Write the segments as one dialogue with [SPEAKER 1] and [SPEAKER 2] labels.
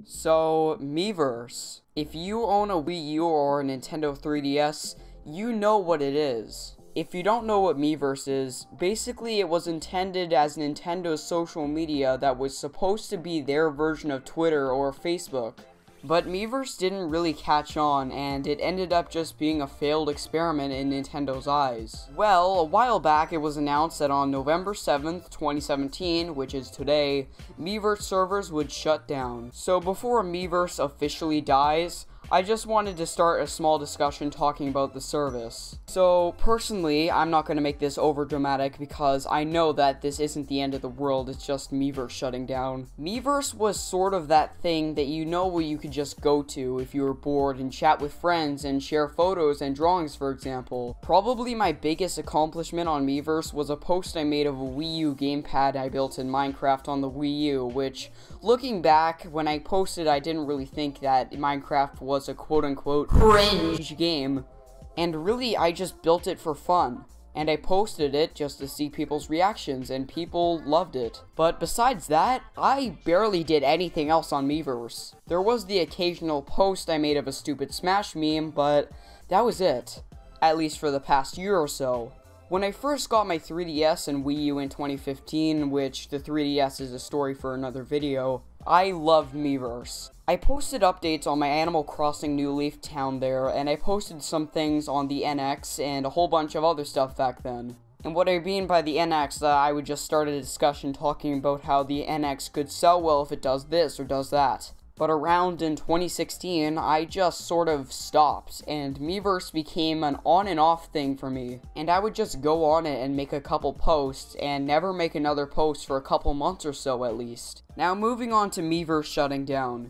[SPEAKER 1] So, Miiverse. If you own a Wii U or a Nintendo 3DS, you know what it is. If you don't know what Miiverse is, basically it was intended as Nintendo's social media that was supposed to be their version of Twitter or Facebook. But Miiverse didn't really catch on, and it ended up just being a failed experiment in Nintendo's eyes. Well, a while back it was announced that on November 7th, 2017, which is today, Miiverse servers would shut down. So before Miiverse officially dies, I just wanted to start a small discussion talking about the service. So, personally, I'm not going to make this over dramatic because I know that this isn't the end of the world, it's just Miiverse shutting down. Miiverse was sort of that thing that you know where you could just go to if you were bored and chat with friends and share photos and drawings, for example. Probably my biggest accomplishment on Miiverse was a post I made of a Wii U gamepad I built in Minecraft on the Wii U, which, looking back, when I posted I didn't really think that Minecraft was a quote-unquote cringe game, and really I just built it for fun, and I posted it just to see people's reactions, and people loved it. But besides that, I barely did anything else on Miiverse. There was the occasional post I made of a stupid Smash meme, but that was it, at least for the past year or so. When I first got my 3DS and Wii U in 2015, which the 3DS is a story for another video, I loved Miiverse. I posted updates on my Animal Crossing New Leaf Town there, and I posted some things on the NX and a whole bunch of other stuff back then. And what I mean by the NX, I would just start a discussion talking about how the NX could sell well if it does this or does that. But around in 2016, I just sort of stopped, and Miiverse became an on and off thing for me. And I would just go on it and make a couple posts, and never make another post for a couple months or so at least. Now moving on to Miiverse shutting down.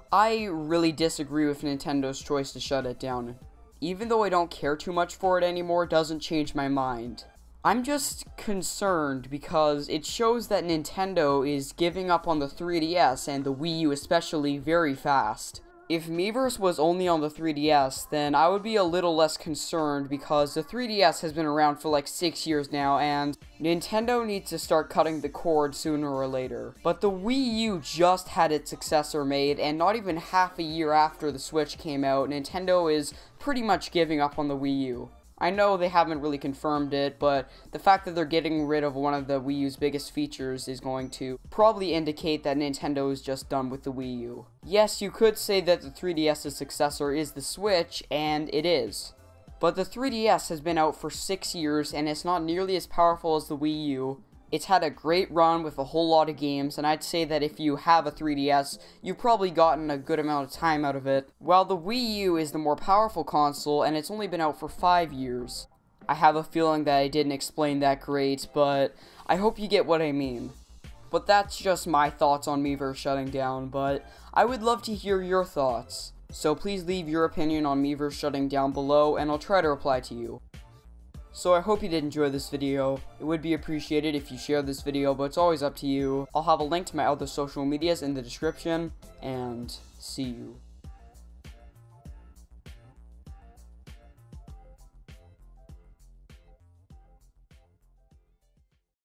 [SPEAKER 1] I really disagree with Nintendo's choice to shut it down. Even though I don't care too much for it anymore, it doesn't change my mind. I'm just concerned because it shows that Nintendo is giving up on the 3DS and the Wii U especially very fast. If Miiverse was only on the 3DS, then I would be a little less concerned because the 3DS has been around for like 6 years now, and Nintendo needs to start cutting the cord sooner or later. But the Wii U just had its successor made, and not even half a year after the Switch came out, Nintendo is pretty much giving up on the Wii U. I know they haven't really confirmed it, but the fact that they're getting rid of one of the Wii U's biggest features is going to probably indicate that Nintendo is just done with the Wii U. Yes, you could say that the 3DS's successor is the Switch, and it is. But the 3DS has been out for 6 years, and it's not nearly as powerful as the Wii U. It's had a great run with a whole lot of games, and I'd say that if you have a 3DS, you've probably gotten a good amount of time out of it. While the Wii U is the more powerful console, and it's only been out for 5 years. I have a feeling that I didn't explain that great, but I hope you get what I mean. But that's just my thoughts on Miiverse shutting down, but I would love to hear your thoughts. So please leave your opinion on Miiverse shutting down below, and I'll try to reply to you. So I hope you did enjoy this video. It would be appreciated if you share this video, but it's always up to you. I'll have a link to my other social medias in the description, and see you.